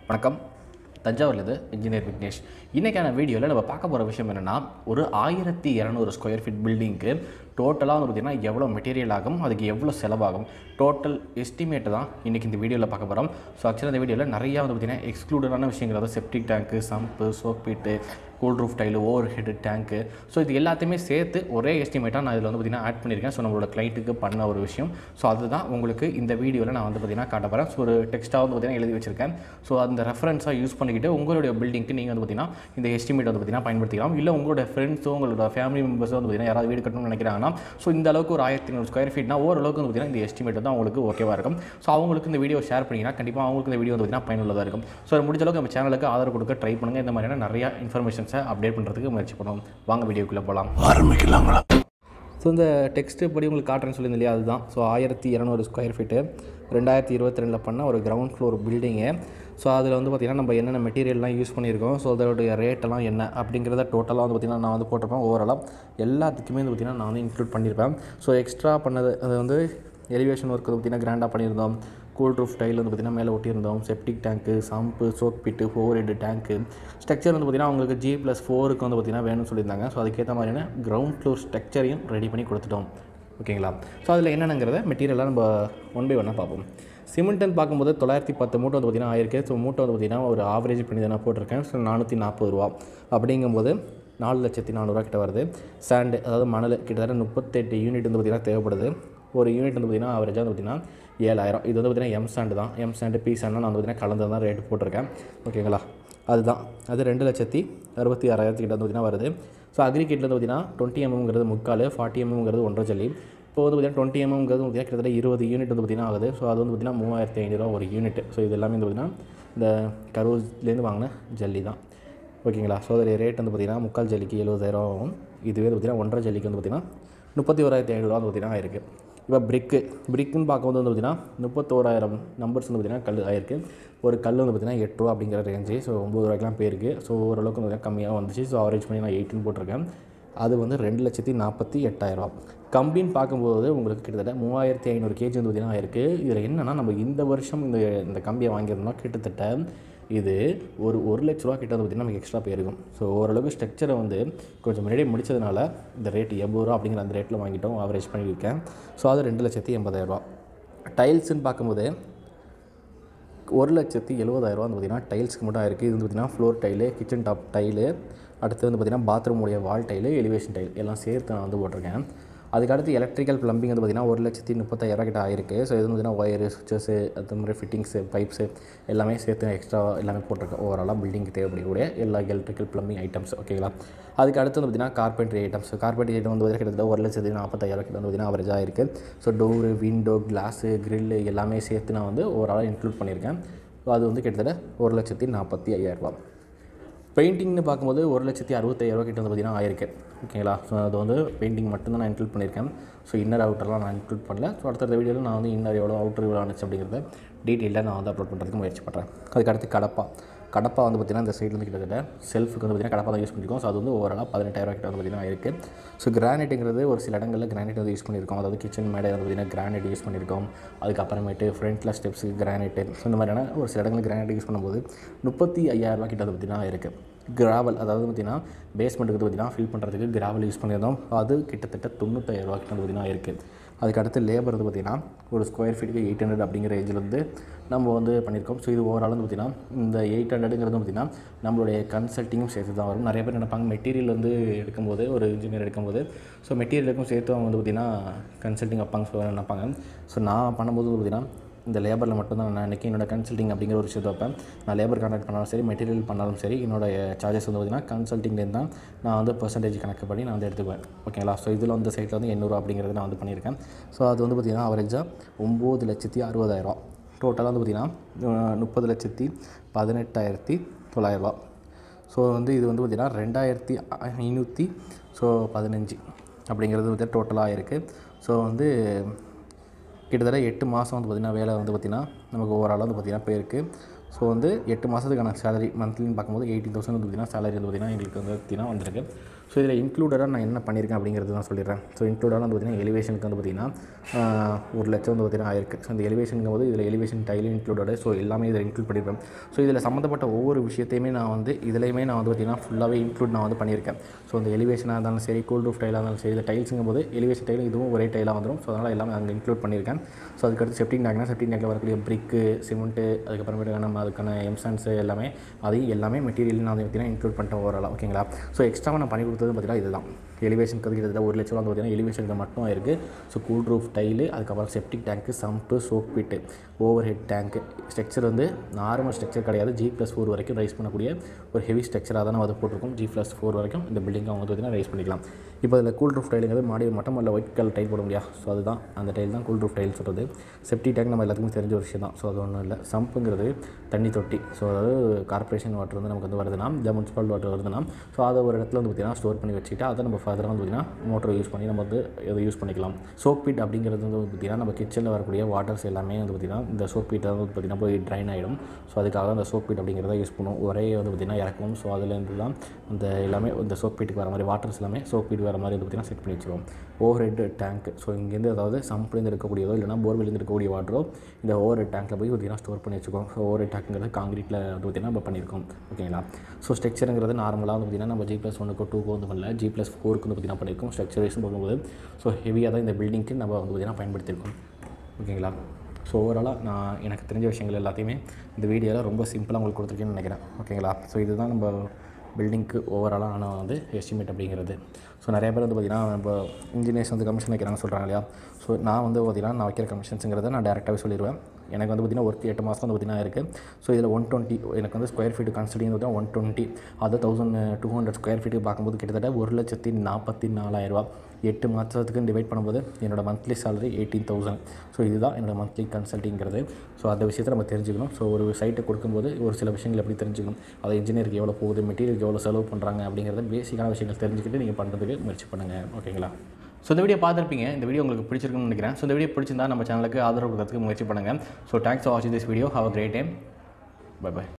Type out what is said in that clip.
வணக்கம். தஞ்சாவூர்லேருந்து இன்ஜினியர் விக்னேஷ். இன்றைக்கான வீடியோவில் நம்ம பார்க்க போகிற விஷயம் என்னென்னா, ஒரு 1200 ஸ்கொயர் ஃபீட் பில்டிங்க்கு டோட்டலாக வந்து பார்த்திங்கன்னா எவ்வளோ மெட்டீரியல் ஆகும், அதுக்கு எவ்வளோ செலவாகும், டோட்டல் எஸ்டிமேட்டு தான் இன்றைக்கி இந்த வீடியோவில் பார்க்க போகிறோம். ஸோ ஆக்சுவலாக இந்த வீடியோவில் நிறையா வந்து பார்த்திங்கன்னா எக்ஸ்க்ளூடடான விஷயங்கள், அதாவது septic tank, sump, soak pit, cool roof tile, over head tank, so இது எல்லாத்தையுமே சேர்த்து ஒரே எஸ்டிமேட்டாக நான் இதில் வந்து பார்த்திங்கன்னா ஆட் பண்ணியிருக்கேன். ஸோ நம்மளோட கிளைண்ட்டுக்கு பண்ண ஒரு விஷயம். ஸோ அதுதான் உங்களுக்கு இந்த வீடியோவில் நான் வந்து பார்த்திங்கன்னா காட்ட போகிறேன். ஸோ ஒரு டெக்ஸ்ட்டாக வந்து பார்த்திங்கன்னா எழுதி வச்சிருக்கேன். ஸோ அந்த ரெஃபரன்ஸாக யூஸ் பண்ணிக்கிட்டு உங்களுடைய பில்டிங்க்கு நீங்கள் வந்து பார்த்திங்கன்னா இந்த எஸ்டிமேட் வந்து பார்த்திங்கன்னா பயன்படுத்திக்கலாம். இல்லை உங்களோட ஃப்ரெண்ட்ஸோ உங்களோட ஃபேமிலி மெம்பர்ஸோ வந்து பார்த்திங்கன்னா யாராவது வீடு கட்டணும்னு நினைக்கிறாங்கன்னா, ஸோ இந்த அளவுக்கு ஒரு 1200 ஸ்கொயர் ஃபீட்னா ஓரளவுக்கு வந்து பார்த்திங்கன்னா இந்த எஸ்டிமேட் வந்து அவங்களுக்கு ஓகேவாக இருக்கும். ஸோ அவங்களுக்கு இந்த வீடியோ ஷேர் பண்ணிங்கன்னா கண்டிப்பாக அவங்களுக்கு இந்த வீடியோ வந்து பார்த்திங்கன்னா பயனுள்ளதாக இருக்கும். ஸோ முடிஞ்ச அளவுக்கு நம்ம சேனலுக்கு ஆதரவு கொடுக்க ட்ரை பண்ணுங்கள். இந்த மாதிரியான நிறையா இன்ஃபர்மேஷன்ஸை அப்டேட் பண்ணுறதுக்கு முயற்சி பண்ணுவோம். வாங்க வீடியோக்குள்ளே போகலாம். ஆரம்பிக்கலாங்களா? ஸோ இந்த டெக்ஸ்ட்டு படி உங்களுக்கு காட்டுறேன்னு சொல்லியிருந்தேன் இல்லையா, அதுதான். ஸோ 1200 ஸ்கொயர் ஃபீட்டு 2022 பண்ண ஒரு கிரவுண்ட் ஃப்ளோர் பில்டிங்கு. ஸோ அதில் வந்து பார்த்திங்கன்னா நம்ம என்னென்ன மெட்டீரியல்லாம் யூஸ் பண்ணியிருக்கோம், ஸோ அதோடைய ரேட்டெல்லாம் என்ன அப்படிங்கிறத டோட்டலாக வந்து பார்த்திங்கன்னா நான் வந்து போட்டிருப்பேன். ஓவராலாக எல்லாத்துக்குமே வந்து பார்த்திங்கன்னா நான் வந்து இன்க்ளூட் பண்ணியிருப்பேன். ஸோ எக்ஸ்ட்ரா பண்ணது அது வந்து எலிவேஷன் ஒர்க் வந்து பார்த்திங்கன்னா கிராண்டாக பண்ணியிருந்தோம். கூல் ரூஃப் டைல் வந்து பார்த்திங்கன்னா மேலே ஒட்டியிருந்தோம். Septic tank, sump, soak pit, over head tank, structure வந்து பார்த்திங்கன்னா அவங்களுக்கு G+4க்கு வந்து பார்த்திங்கன்னா வேணும்னு சொல்லியிருந்தாங்க. ஸோ அதுக்கேற்ற மாதிரியான கிரவுண்ட் ஃப்ளோர் ஸ்ட்ரக்சரையும் ரெடி பண்ணி கொடுத்துட்டோம். ஓகேங்களா? ஸோ அதில் என்னென்னங்கிறத மெட்டீரியலாக நம்ம ஒன் பை ஒன்னாக பார்ப்போம். சிமெண்ட்டுன்னு பார்க்கும்போது 910 மூட்டை வந்து பார்த்திங்கன்னா ஆயிருக்கு. ஸோ மூட்டை வந்து பார்த்திங்கன்னா ஒரு ஆவரேஜ் பண்ணி தான் போட்டிருக்கேன். ஸோ 440 ரூபா அப்படிங்கும்போது 4,400,000 கிட்ட வருது. சாண்டு, அதாவது மணல் கிட்டத்தட்ட 38 யூனிட் வந்து பார்த்திங்கன்னா தேவைப்படுது. ஒரு யூனிட் வந்து பார்த்திங்கன்னா ஆவரேஜாக வந்து பார்த்திங்கன்னா 7,000. இது வந்து பார்த்திங்கன்னா எம் சாண்டு தான். எம் சாண்டு, பி சாண்டு நான் வந்து பார்த்திங்கன்னா கலந்து தான் ரேட்டு போட்டிருக்கேன். ஓகேங்களா? அதுதான். அது 2,66,000 கிட்ட வந்து பார்த்திங்கன்னா வருது. ஸோ அக்ரிகேட்டில் வந்து பார்த்திங்கன்னா 20 mmங்கிறது 3/4, 40 mmங்கிறது 1.5 ஜல்லி. இப்போ வந்து பார்த்திங்கன்னா 20 mmங்கிறது பார்த்திங்கன்னா கிட்டத்தட்ட 20 யூனிட் வந்து பார்த்திங்கன்னா ஆகுது. ஸோ அது வந்து பார்த்திங்கன்னா 3,500 ஒரு யூனிட். ஸோ இது எல்லாமே வந்து பார்த்திங்கன்னா இந்த கரூர்லேருந்து வாங்கின ஜல்லி தான். ஓகேங்களா? ஸோ அதோடைய ரேட் வந்து பார்த்திங்கன்னா 3/4 ஜல்லிக்கு 70,000 ஆகும். இதுவே வந்து பார்த்திங்கன்னா 1.5 ஜல்லிக்கு வந்து பார்த்திங்கன்னா 31,500 வந்து பார்த்திங்கன்னா ஆயிருக்கு. இப்போ பிரிக்குன்னு பார்க்கும்போது வந்து பார்த்திங்கன்னா 31,000 நம்பர்ஸ் வந்து பார்த்திங்கன்னா கல் ஆயிருக்கு. ஒரு கல் வந்து பார்த்திங்கன்னா 8 ரூபா அப்படிங்கிற ரேஞ்சு. ஸோ 9 ரூபாய்க்குலாம் போயிருக்கு. ஸோ ஓரளவுக்கு வந்து கம்மியாக வந்துச்சு. ஸோ ஆவரேஜ் பண்ணி நான் 18 போட்டிருக்கேன். அது வந்து 2,48,000. கம்பின்னு பார்க்கும்போது உங்களுக்கு கிட்டத்தட்ட 3,500 கேஜி வந்து பார்த்திங்கன்னா ஆயிருக்கு. இதில் என்னென்னா நம்ம இந்த வருஷம் இந்த கம்பியை வாங்கியிருந்தோம்னா கிட்டத்தட்ட இது ஒரு 1,00,000 ரூபா கிட்ட வந்து பார்த்திங்கன்னா நமக்கு எக்ஸ்ட்ரா போயிருக்கும். ஸோ ஓரளவுக்கு ஸ்ட்ரக்சரை வந்து கொஞ்சம் முன்னாடியே முடிச்சதுனால இந்த ரேட் 80 ரூபா அப்படிங்கிற அந்த ரேட்டில் வாங்கிட்டோம். ஆவரேஜ் பண்ணியிருக்கேன். ஸோ அது 2,80,000. டைல்ஸுன்னு பார்க்கும்போது 1,70,000 வந்து பார்த்திங்கன்னா டைல்ஸுக்கு மட்டும் ஆயிருக்கு. இது வந்து பார்த்திங்கன்னா floor tile, kitchen top tile, அடுத்து வந்து பார்த்திங்கன்னா பாத்ரூமுடைய வால் டைலு, எலிவேஷன் டைல் எல்லாம் சேர்த்து நான் வந்து போட்டிருக்கேன். அதுக்கடுத்து எலக்ட்ரிக்கல் ப்ளம்பிங் வந்து பார்த்திங்கன்னா 1,30,000 கிட்ட ஆயிருக்கு. ஸோ இது வந்து பார்த்திங்கன்னா ஒயரு, சுவிச்சஸு, அது மாதிரி ஃபிட்டிங்ஸு, பைப்ஸு எல்லாமே சேர்த்து எக்ஸ்ட்ரா எல்லாமே போட்டிருக்கேன். ஓவராலாக பில்டிங்க்கு தேவைப்படக்கூடிய எல்லா எலக்ட்ரிக்கல் ப்ளம்பிங் ஐட்டம்ஸ். ஓகேங்களா? அதுக்கு அடுத்து வந்து பார்த்திங்கன்னா கார்பென்ட்ரி ஐட்டம்ஸ். கார்பென்ட்ரி ஐட்டம் வந்து கிட்டத்தட்ட 1,40,000 கிட்ட வந்து பார்த்திங்கன்னா ஆவரேஜாக ஆயிருக்கு. So door, window, glass, grill எல்லாமே சேர்த்து நான் வந்து ஓவராலாக இன்க்ளூட் பண்ணியிருக்கேன். ஸோ அது வந்து கிட்டத்தட்ட 1,45,000. பெயிண்டிங்னு பார்க்கும்போது 1,65,000 கிட்ட வந்து பார்த்திங்கன்னா ஆயிருக்கு. ஓகேங்களா? ஸோ அது வந்து பெயிண்டிங் மட்டும்தான் நான் இன்க்ளூட் பண்ணியிருக்கேன். ஸோ இன்னர் அவுட்டர்லாம் நான் இன்க்ளூட் பண்ணல. ஸோ அடுத்த வீடியோவில் நான் வந்து இன்னர் எவ்வளோ, அவுட்டர் எவ்வளோ ஆனிச்சு அப்படிங்கிறத டீட்டெயிலாக நான் வந்து அப்லோட் பண்ணுறதுக்கு முயற்சி பண்ணுறேன். அதுக்கடுத்து கடப்பா வந்து பார்த்திங்கன்னா இந்த சைட்லேருந்து கிட்டத்தட்ட செல்ஃபுக்கு வந்து பார்த்திங்கன்னா கடப்பா தான் யூஸ் பண்ணியிருக்கோம். ஸோ அது வந்து ஓவராலாக 18,000 கிட்ட வந்து பார்த்திங்கன்னா ஆயிருக்கு. ஸோ கிரானைட்டுங்கிறது ஒரு சில இடங்களில் கிரானைட் வந்து யூஸ் பண்ணியிருக்கோம். அதாவது கிச்சன் மேடை வந்து பார்த்திங்கன்னா கிரானைட் யூஸ் பண்ணியிருக்கோம். அதுக்கப்புறமேட்டு ஃப்ரண்ட்டில் ஸ்டெப்ஸுக்கு கிரானைட்டு, ஸோ இந்த மாதிரியான ஒரு சில இடங்களில் கிரானைட் யூஸ் பண்ணும்போது 35,000 கிட்ட வந்து பார்த்திங்கன்னா இருக்குது. கிராவல், அதாவது பார்த்திங்கன்னா பேஸ்மெண்ட்டுக்கு வந்து பார்த்திங்கன்னா ஃபில் பண்ணுறதுக்கு கிராவல் யூஸ் பண்ணியிருந்தோம். அது கிட்டத்தட்ட 95,000 கிட்ட வந்து பார்த்திங்கன்னா இருக்குது. அதுக்கடுத்து லேபர் வந்து பார்த்திங்கன்னா ஒரு ஸ்கொயர் ஃபீட்டுக்கு 800 அப்படிங்கிற ரேஞ்சில் வந்து நம்ம வந்து பண்ணியிருக்கோம். ஸோ இது ஓவரால் வந்து பார்த்திங்கன்னா இந்த 800ங்கிறது பார்த்திங்கன்னா நம்மளுடைய கன்சல்ட்டிங்கும் சேர்த்து தான் வரும். நிறைய பேர் நினைப்பாங்க மெட்டீரியல் வந்து எடுக்கும்போது, ஒரு இன்ஜினியர் எடுக்கும்போது ஸோ மெட்டீரியலுக்கும் சேர்த்து அவங்க வந்து பார்த்திங்கன்னா கன்சல்ட்டிங் வைப்பாங்க நினைப்பாங்க. ஸோ நான் பண்ணும்போது பார்த்திங்கன்னா இந்த லேபரில் மட்டும்தான் நான் இன்றைக்கி என்னோடய கன்சல்ட்டிங் அப்படிங்கிற ஒரு விஷயத்தை வைப்பேன். நான் லேபர் கான்ட்ராக்ட் பண்ணாலும் சரி, மெட்டீரியல் பண்ணாலும் சரி, என்னோடய சார்ஜஸ் வந்து பார்த்திங்கன்னா கன்சல்ட்டிங்லேருந்து தான் நான் வந்து பெர்சன்டேஜ் கணக்கு பண்ணி நான் வந்து எடுத்துக்குவேன். ஓகேங்களா? ஸோ இதில் வந்து சைட்டில் வந்து 800 அப்படிங்கிறது நான் வந்து பண்ணியிருக்கேன். ஸோ அது வந்து பார்த்திங்கன்னா அவரேஜாக 9,60,000. டோட்டலாக வந்து பார்த்திங்கன்னா 30,18,900. ஸோ வந்து இது வந்து பார்த்திங்கன்னா 2,515 அப்படிங்கிறது வந்து டோட்டலாக இருக்குது. ஸோ வந்து கிட்டத்தட்ட 8 மாதம் வந்து பார்த்திங்கன்னா வேலை வந்து பார்த்திங்கன்னா நமக்கு ஓவராலாக வந்து பார்த்திங்கன்னா போயிருக்கு. ஸோ வந்து 8 மாதத்துக்கான சேலரி மந்த்லின்னு பார்க்கும்போது 18,000 வந்து பார்த்திங்கன்னா சேலரி வந்து பார்த்திங்கன்னா எங்களுக்கு வந்து பார்த்திங்கன்னா வந்திருக்கு. ஸோ இதில் இன்க்ளூடடாக நான் என்ன பண்ணியிருக்கேன் அப்படிங்கிறது தான் சொல்லிடுறேன். ஸோ இன்க்ளூடாக வந்து பார்த்திங்கன்னா எலிவேஷனுக்கு வந்து பார்த்திங்கன்னா 1,00,000 வந்து பார்த்திங்கன்னா ஆயிருக்கு. ஸோ இந்த எலிவேஷனுங்கும் போது இதில் எலிவேஷன் டைலும் இன்க்ளூடடு. ஸோ எல்லாமே இதில் இன்க்ளூட் பண்ணியிருப்பேன். ஸோ இதில் சம்மந்தப்பட்ட ஒவ்வொரு விஷயத்தையுமே நான் வந்து இதுலேயுமே நான் வந்து பார்த்திங்கன்னா ஃபுல்லாகவே இன்க்ளூட் நான் வந்து பண்ணியிருக்கேன். ஸோ இந்த எலிவேஷனாக இருந்தாலும் சரி, கூல் ரூஃப் டைலாக இருந்தாலும் சரி, இந்த டைல்ஸுங்கும் போது எலிவேஷன் டைலும் இதுவும் ஒரே டைலாக வந்துடும். ஸோ அதனால் எல்லாமே அங்கே இன்க்ளூட் பண்ணியிருக்கேன். ஸோ அதுக்கடுத்து செப்டிக் டேங்க்னா செப்டிக் டேங்கில் வரக்கூடிய பிரிக்கு, சிமெண்ட்டு, அதுக்கப்புறமேட்டு நம்ம அதுக்கான எம்சான்ஸு எல்லாமே அதையும் எல்லாமே மெட்டீரியல் நான் வந்து பார்த்திங்கன்னா இன்க்ளூட் பண்ணிட்டேன் ஓவராலாக. ஓகேங்களா? ஸோ எக்ஸ்ட்ராவாக நான் பண்ணி கொடுத்தது பார்த்திங்கன்னா இதுதான். எலிவேஷனுக்கு வந்து கிட்டத்தட்ட 1,00,000 வந்து பார்த்திங்கன்னா எலிவேஷனுக்கு மட்டும் ஆயிருக்கு. ஸோ கூல் ரூஃப் டைலு, அதுக்கப்புறம் septic tank, sump, soak pit, over head tank. Structure வந்து நார்மல் ஸ்ட்ரக்சர் கிடையாது, G+4 வரைக்கும் ரைஸ் பண்ணக்கூடிய ஒரு ஹெவி ஸ்ட்ரக்சராக தான் நம்ம அதை போட்டிருக்கோம். G+4 வரைக்கும் இந்த பில்டிங் அவங்க வந்து பார்த்திங்கன்னா ரைஸ் பண்ணிக்கலாம். இப்போ இதில் கூல் ரூஃப் டைலுங்கிறது மாடி மட்டம் இல்லை ஒயிட் கலர் டைல் போட முடியாது. ஸோ அதுதான் அந்த டைல் தான் கூல் ரூஃப் டைல் சொல்கிறது. செப்டிக் டேங்க் நம்ம எல்லாத்துக்கும் தெரிஞ்ச ஒரு விஷயம் தான். ஸோ அது ஒன்றும் இல்லை. சம்புங்கிறது தண்ணி தொட்டி. ஸோ அதாவது கார்பரேஷன் வாட்டர் வந்து நமக்கு வந்து வருதுன்னா, இல்லை முனிசிபல் வாட்டர் வருதுன்னா, ஸோ அதை ஒரு இடத்துல வந்து பார்த்திங்கன்னா ஸ்டோர் பண்ணி வச்சுக்கிட்டு அதை நம்ம ஃபர்தராக வந்து பார்த்திங்கன்னா மோட்டரை யூஸ் பண்ணி நம்ம வந்து இதை யூஸ் பண்ணிக்கலாம். சோக் பீட் அப்படிங்கிறது வந்து பார்த்திங்கன்னா நம்ம கிச்சனில் வரக்கூடிய வாட்டர்ஸ் எல்லாமே வந்து பார்த்திங்கன்னா இந்த சோக் பீட்டை வந்து பார்த்திங்கன்னா போய் ட்ரைன் ஆகிடும். ஸோ அதுக்காக அந்த சோக் பீட் அப்படிங்கிறத யூஸ் பண்ணுவோம். ஒரே வந்து பார்த்திங்கன்னா இறக்கும். ஸோ அதுலேருந்து தான் அந்த எல்லாமே இந்த சோக் பீட்டுக்கு வர மாதிரி வாட்டர்ஸ் எல்லாமே சோக் பீட் வர மாதிரி வந்து பார்த்திங்கன்னா செட் பண்ணி வச்சுருவோம். Over head tank. ஸோ இங்கேருந்து அதாவது சம்ப்லேருந்து இருக்கக்கூடியதோ இல்லைனா போர்வெல்லேருந்து இருக்கக்கூடிய வாட்டரோ இந்த ஓவர் ஹெட் டேங்க்கில் போய் பார்த்திங்கன்னா ஸ்டோர் பண்ணி வச்சுக்கோம். ஸோ ஓவர் ஹெட் டேங்க்ங்கிறது காங்கிரீட்டில் வந்து பார்த்திங்கன்னா நம்ம பண்ணியிருக்கோம். ஓகேங்களா? ஸோ ஸ்ட்ரக்சருங்கிறது நார்மலாக வந்து பார்த்திங்கன்னா நம்ம G+1க்கோ 2க்கோ வந்து பண்ணல, G+4க்கு வந்து பார்த்திங்கன்னா பண்ணியிருக்கோம். ஸ்ட்ரக்சர் வைஸும் பார்க்கும்போது ஸோ ஹெவியாக தான் இந்த பில்டிங்க்கு நம்ம வந்து பார்த்திங்கன்னா பயன்படுத்தியிருக்கோம். ஓகேங்களா? ஸோ ஓவராலாக நான் எனக்கு தெரிஞ்ச விஷயங்கள் எல்லாத்தையுமே இந்த வீடியோவில் ரொம்ப சிம்பிளாக உங்களுக்கு கொடுத்துருக்கேன்னு நினைக்கிறேன். ஓகேங்களா? ஸோ இதுதான் நம்ம பில்டிங்க்கு ஓவராலாக ஆனால் வந்து எஸ்டிமேட் அப்படிங்கிறது. ஸோ நிறைய பேர் வந்து பார்த்திங்கன்னா இப்போ இன்ஜினியர்ஸ் வந்து கமிஷன் வைக்கிறாங்கன்னு சொல்கிறாங்க இல்லையா? ஸோ நான் வந்து பார்த்திங்கன்னா நான் வைக்கிற கமிஷன்ஸுங்கிறத நான் டேரெக்டாகவே சொல்லிடுவேன். எனக்கு வந்து பார்த்திங்கன்னா ஒரு 8 மாதம் வந்து பார்த்திங்கன்னா இருக்குது. ஸோ இதில் 120 எனக்கு வந்து ஸ்கொயர் ஃபீட்டு கன்சிடரிங் வந்து 120 அது 1200 ஸ்கொயர் ஃபீட்டுக்கு பார்க்கும்போது கிட்டத்தட்ட 1,44,000 8 மாதத்துக்கு டிவைட் பண்ணும்போது என்னோடய மந்த்லி சேலரி 18,000. ஸோ இதுதான் என்னோடய மந்த்லி கன்சல்ட்டிங்கிறது. ஸோ அந்த விஷயத்தை நம்ம தெரிஞ்சுக்கணும். ஸோ ஒரு சைட்டை கொடுக்கும்போது ஒரு சில விஷயங்கள் எப்படி தெரிஞ்சுக்கணும், அதை இன்ஜினியருக்கு எவ்வளோ போகுது, மெட்டீரியலுக்கு எவ்வளோ செலவு பண்ணுறாங்க அப்படிங்கிறத பேசிக்கான விஷயங்கள் தெரிஞ்சுக்கிட்டு நீங்கள் பண்ணுறதுக்கு முயற்சி பண்ணுங்கள். ஓகேங்களா? ஸோ இந்த வீடியோ பார்த்துருப்பீங்க. இந்த வீடியோ உங்களுக்கு பிடிச்சிருக்குன்னு நினைக்கிறேன். ஸோ இந்த வீடியோ பிடிச்சிருந்தா நம்ம சேனலுக்கு ஆதரவு கொடுக்கறதுக்கு முயற்சி பண்ணுங்கள். ஸோ தேங்க்ஸ் ஃபார் வாட்சிங் this video. Have a great time. Bye by.